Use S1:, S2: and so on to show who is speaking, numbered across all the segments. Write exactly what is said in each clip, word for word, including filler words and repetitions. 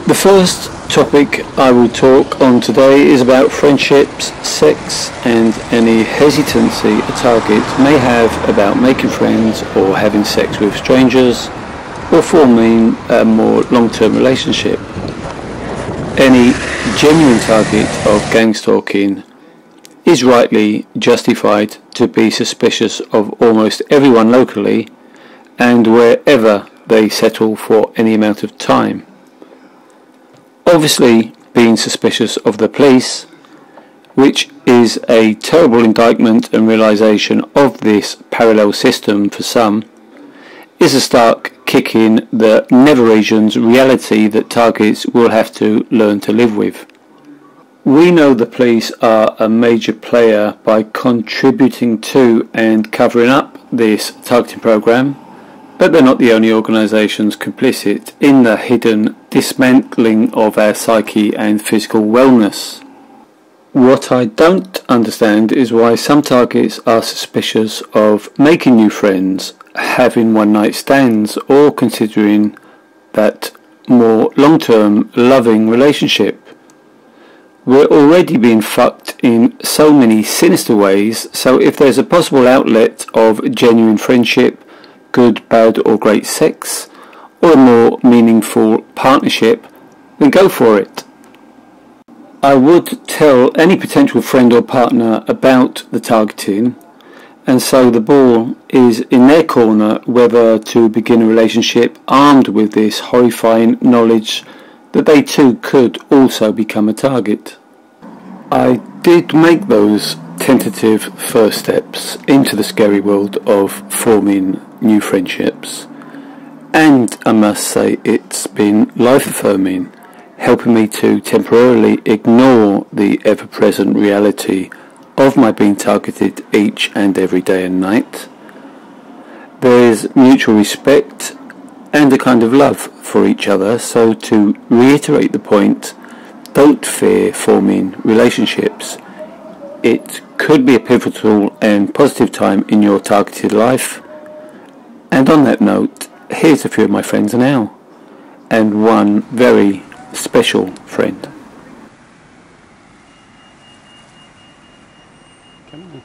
S1: The first topic I will talk on today is about friendships, sex, and any hesitancy a target may have about making friends or having sex with strangers or forming a more long-term relationship. Any genuine target of gang stalking is rightly justified to be suspicious of almost everyone locally and wherever they settle for any amount of time. Obviously, being suspicious of the police, which is a terrible indictment and realization of this parallel system for some, is a stark kick in the never-Asians reality that targets will have to learn to live with. We know the police are a major player by contributing to and covering up this targeting program, but they're not the only organisations complicit in the hidden dismantling of our psyche and physical wellness. What I don't understand is why some targets are suspicious of making new friends, having one-night stands, or considering that more long-term loving relationship. We're already being fucked in so many sinister ways, so if there's a possible outlet of genuine friendship, good, bad or great sex, or a more meaningful partnership, then go for it. I would tell any potential friend or partner about the targeting, and so the ball is in their corner whether to begin a relationship armed with this horrifying knowledge that they too could also become a target. I did make those tentative first steps into the scary world of forming new friendships, and I must say it's been life-affirming, helping me to temporarily ignore the ever-present reality of my being targeted each and every day and night. There is mutual respect and a kind of love for each other, so to reiterate the point, don't fear forming relationships. It could be a pivotal and positive time in your targeted life. And on that note, here's a few of my friends now, and one very special friend. Come on.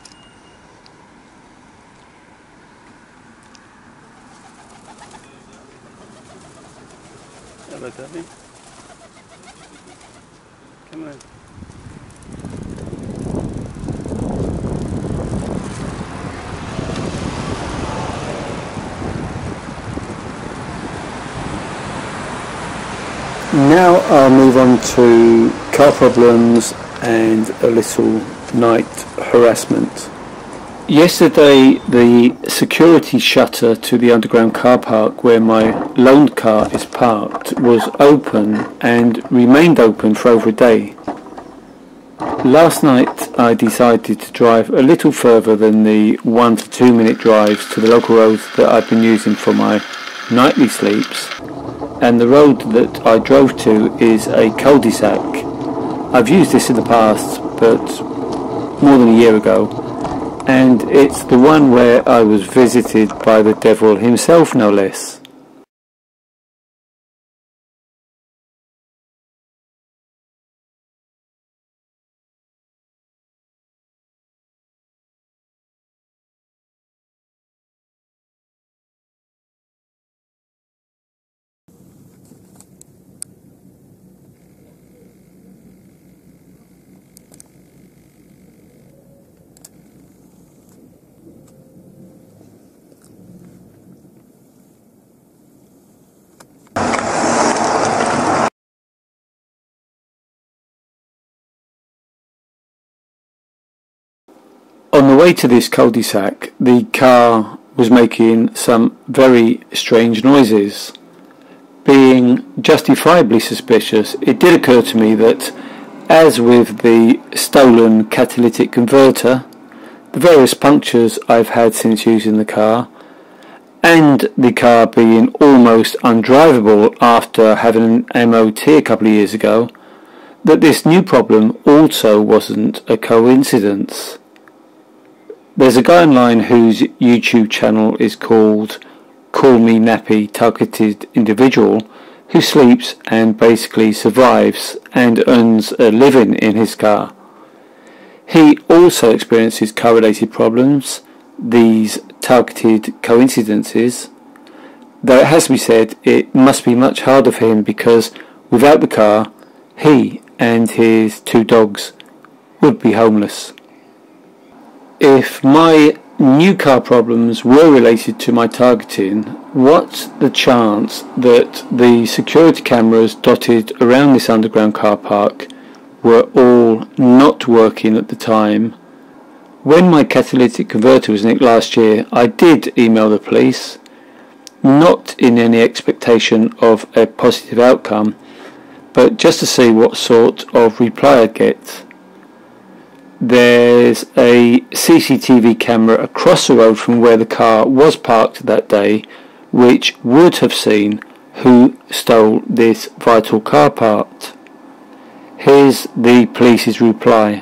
S1: Hello, Debbie. Come on. Now I'll move on to car problems and a little night harassment. Yesterday the security shutter to the underground car park where my loaned car is parked was open and remained open for over a day. Last night I decided to drive a little further than the one to two minute drives to the local roads that I've been using for my nightly sleeps, and the road that I drove to is a cul-de-sac. I've used this in the past, but more than a year ago, and it's the one where I was visited by the devil himself, no less. On the way to this cul-de-sac, the car was making some very strange noises. Being justifiably suspicious, it did occur to me that, as with the stolen catalytic converter, the various punctures I've had since using the car, and the car being almost undrivable after having an M O T a couple of years ago, that this new problem also wasn't a coincidence. There's a guy online whose YouTube channel is called Call Me Nappy Targeted Individual, who sleeps and basically survives and earns a living in his car. He also experiences car-related problems, these targeted coincidences, though it has to be said it must be much harder for him because without the car, he and his two dogs would be homeless. If my new car problems were related to my targeting, what's the chance that the security cameras dotted around this underground car park were all not working at the time? When my catalytic converter was nicked last year, I did email the police, not in any expectation of a positive outcome, but just to see what sort of reply I'd get. There's a C C T V camera across the road from where the car was parked that day, which would have seen who stole this vital car part. Here's the police's reply.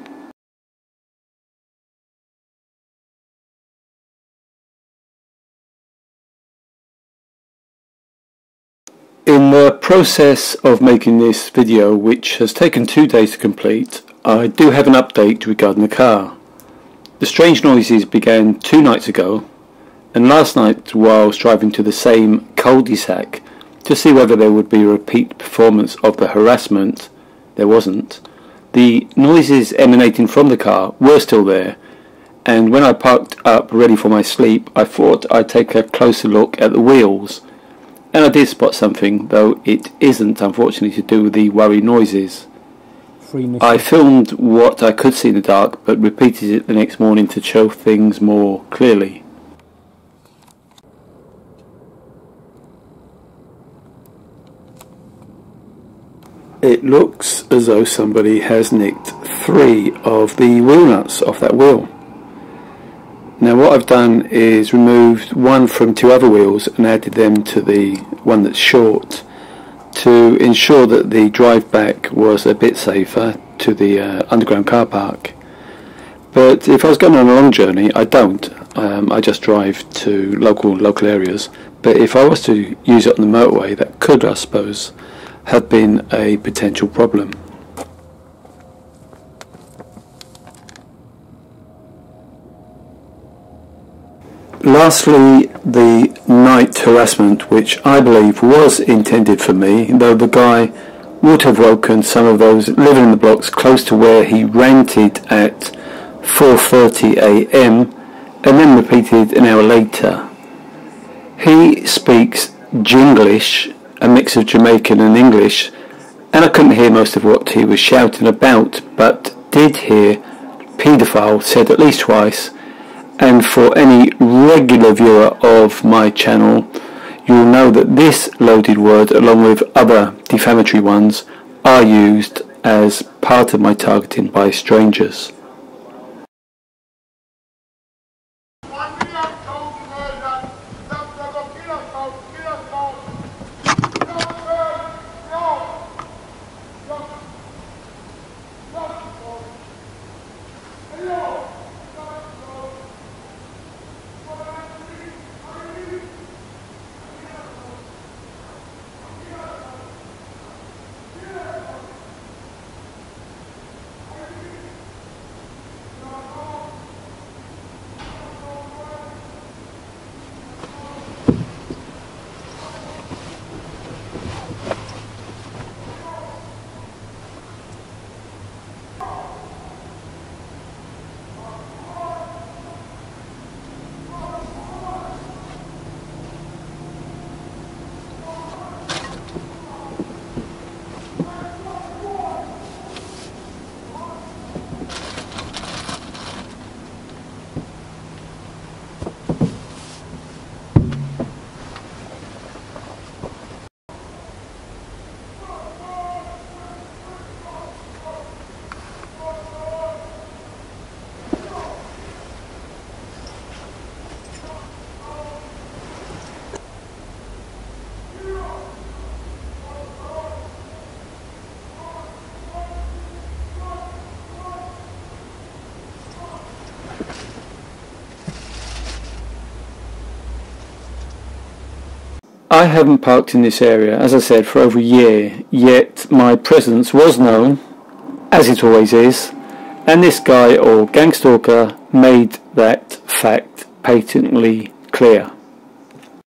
S1: In the process of making this video, which has taken two days to complete, I do have an update regarding the car. The strange noises began two nights ago, and last night whilst driving to the same cul-de-sac to see whether there would be a repeat performance of the harassment, there wasn't. The noises emanating from the car were still there, and when I parked up ready for my sleep, I thought I'd take a closer look at the wheels, and I did spot something, though it isn't unfortunately to do with the worry noises. I filmed what I could see in the dark, but repeated it the next morning to show things more clearly. It looks as though somebody has nicked three of the wheel nuts off that wheel. Now what I've done is removed one from two other wheels and added them to the one that's short to ensure that the drive back was a bit safer to the uh, underground car park. But if I was going on a long journey, I don't. Um, I just drive to local local areas. But if I was to use it on the motorway, that could, I suppose, have been a potential problem. Lastly, the night harassment, which I believe was intended for me, though the guy would have woken some of those living in the blocks close to where he ranted at four thirty a m and then repeated an hour later. He speaks Jinglish, a mix of Jamaican and English, and I couldn't hear most of what he was shouting about, but did hear paedophile said at least twice. And for any regular viewer of my channel, you will know that this loaded word, along with other defamatory ones, are used as part of my targeting by strangers. I haven't parked in this area, as I said, for over a year, yet my presence was known, as it always is, and this guy or gang stalker made that fact patently clear.